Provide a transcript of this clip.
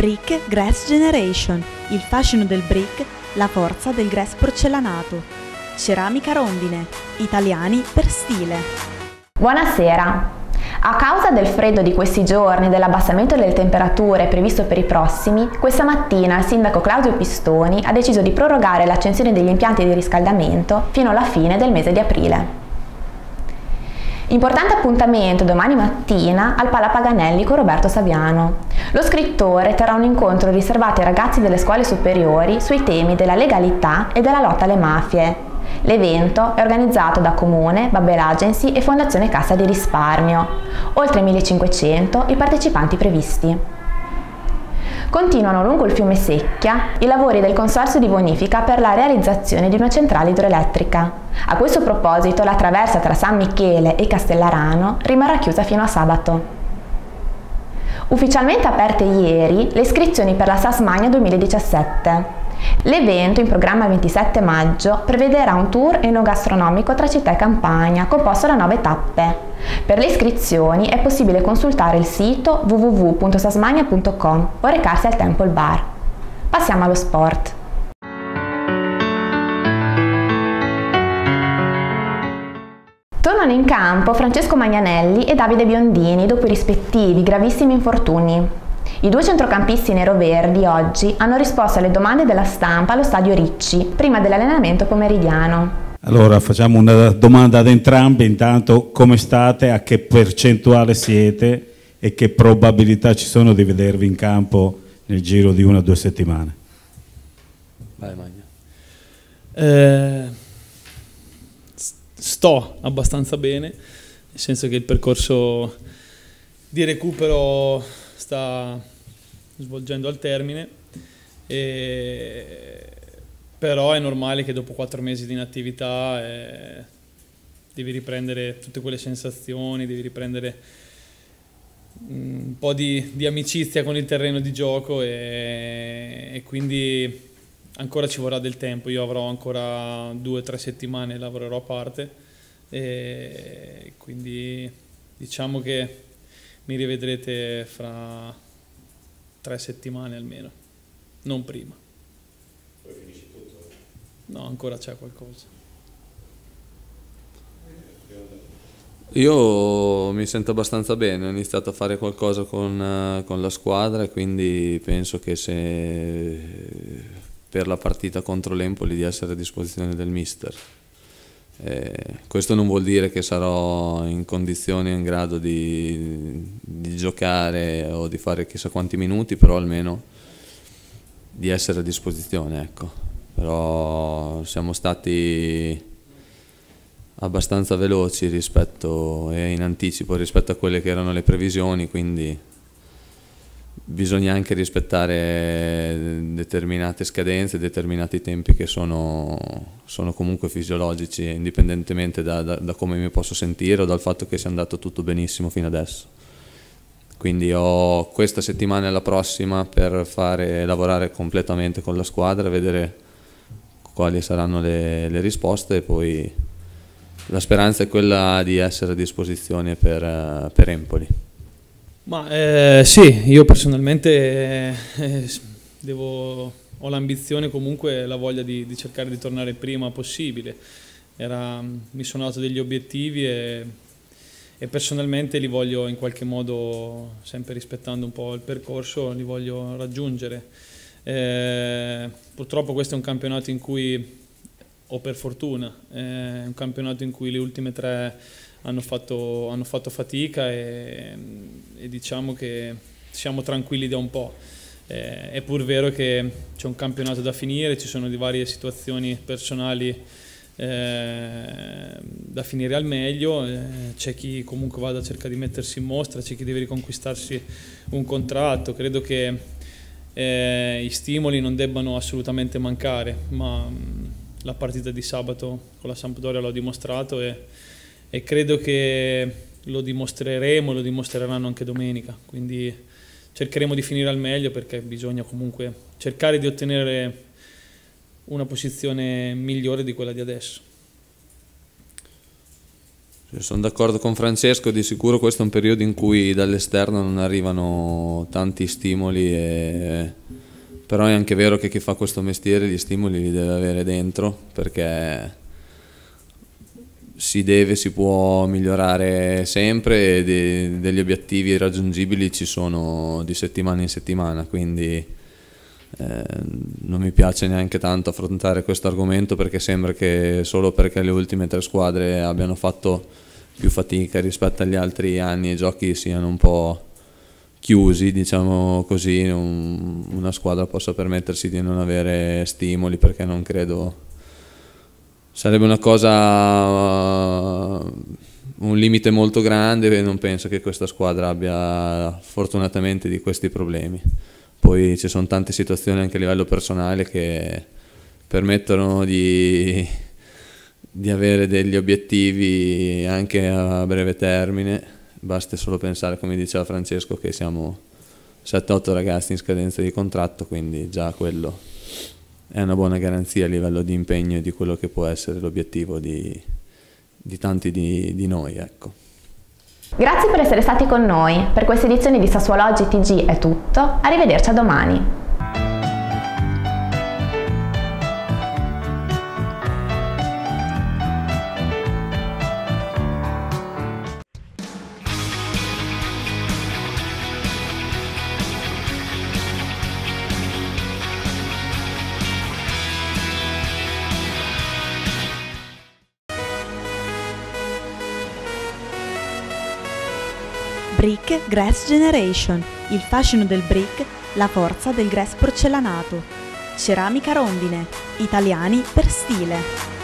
Brick Grass Generation, il fascino del brick, la forza del grass porcellanato. Ceramica rondine, italiani per stile. Buonasera! A causa del freddo di questi giorni e dell'abbassamento delle temperature previsto per i prossimi, questa mattina il sindaco Claudio Pistoni ha deciso di prorogare l'accensione degli impianti di riscaldamento fino alla fine del mese di aprile. Importante appuntamento domani mattina al Pala Paganelli con Roberto Saviano. Lo scrittore terrà un incontro riservato ai ragazzi delle scuole superiori sui temi della legalità e della lotta alle mafie. L'evento è organizzato da Comune, Babel Agency e Fondazione Cassa di Risparmio. Oltre 1500 i partecipanti previsti. Continuano lungo il fiume Secchia i lavori del Consorzio di Bonifica per la realizzazione di una centrale idroelettrica. A questo proposito la traversa tra San Michele e Castellarano rimarrà chiusa fino a sabato. Ufficialmente aperte ieri le iscrizioni per la Sasmania 2017. L'evento, in programma il 27 maggio, prevederà un tour enogastronomico tra città e campagna, composto da 9 tappe. Per le iscrizioni è possibile consultare il sito www.sasmania.com o recarsi al Temple Bar. Passiamo allo sport. Tornano in campo Francesco Magnanelli e Davide Biondini dopo i rispettivi gravissimi infortuni. I due centrocampisti neroverdi oggi hanno risposto alle domande della stampa allo stadio Ricci, prima dell'allenamento pomeridiano. Allora facciamo una domanda ad entrambi, intanto come state, a che percentuale siete e che probabilità ci sono di vedervi in campo nel giro di 1 o 2 settimane? Vai Magna. Sto abbastanza bene, nel senso che il percorso di recupero sta svolgendo al termine, però è normale che dopo 4 mesi di inattività devi riprendere tutte quelle sensazioni, devi riprendere un po' di amicizia con il terreno di gioco e quindi ancora ci vorrà del tempo. Io avrò ancora 2 o 3 settimane, lavorerò a parte e quindi diciamo che mi rivedrete fra 3 settimane almeno, non prima. Poi finisci tutto? No, ancora c'è qualcosa. Io mi sento abbastanza bene, ho iniziato a fare qualcosa con la squadra e quindi penso che se per la partita contro l'Empoli di essere a disposizione del mister. Questo non vuol dire che sarò in condizioni in grado di giocare o di fare chissà quanti minuti, però almeno di essere a disposizione, ecco. Però siamo stati abbastanza veloci e in anticipo rispetto a quelle che erano le previsioni, quindi bisogna anche rispettare determinate scadenze, determinati tempi che sono comunque fisiologici, indipendentemente da come mi posso sentire o dal fatto che sia andato tutto benissimo fino adesso. Quindi ho questa settimana e la prossima per lavorare completamente con la squadra, vedere quali saranno le risposte e poi la speranza è quella di essere a disposizione per Empoli. Ma sì, io personalmente ho l'ambizione, comunque la voglia di cercare di tornare il prima possibile. Mi sono dato degli obiettivi e personalmente li voglio in qualche modo, sempre rispettando un po' il percorso, li voglio raggiungere. Purtroppo questo è un campionato in cui, o per fortuna, è un campionato in cui le ultime 3 hanno fatto fatica e diciamo che siamo tranquilli da un po'. È pur vero che c'è un campionato da finire, ci sono di varie situazioni personali da finire al meglio, c'è chi comunque va a cercare di mettersi in mostra, c'è chi deve riconquistarsi un contratto. Credo che i stimoli non debbano assolutamente mancare, ma la partita di sabato con la Sampdoria l'ho dimostrato e credo che lo dimostreranno anche domenica, quindi cercheremo di finire al meglio perché bisogna comunque cercare di ottenere una posizione migliore di quella di adesso. Sono d'accordo con Francesco, di sicuro questo è un periodo in cui dall'esterno non arrivano tanti stimoli, però è anche vero che chi fa questo mestiere gli stimoli li deve avere dentro, perché si può migliorare sempre e degli obiettivi raggiungibili ci sono di settimana in settimana, quindi non mi piace neanche tanto affrontare questo argomento, perché sembra che solo perché le ultime 3 squadre abbiano fatto più fatica rispetto agli altri anni e i giochi siano un po' chiusi, diciamo così, una squadra possa permettersi di non avere stimoli, perché non credo, sarebbe una cosa, un limite molto grande, e non penso che questa squadra abbia fortunatamente di questi problemi. Poi ci sono tante situazioni anche a livello personale che permettono di avere degli obiettivi anche a breve termine. Basta solo pensare, come diceva Francesco, che siamo 7-8 ragazzi in scadenza di contratto, quindi già quello è una buona garanzia a livello di impegno e di quello che può essere l'obiettivo di tanti di noi, ecco. Grazie per essere stati con noi. Per questa edizione di Sassuolo Oggi TG è tutto. Arrivederci a domani. Brick Grass Generation, il fascino del brick, la forza del grass porcellanato. Ceramica Rondine, italiani per stile.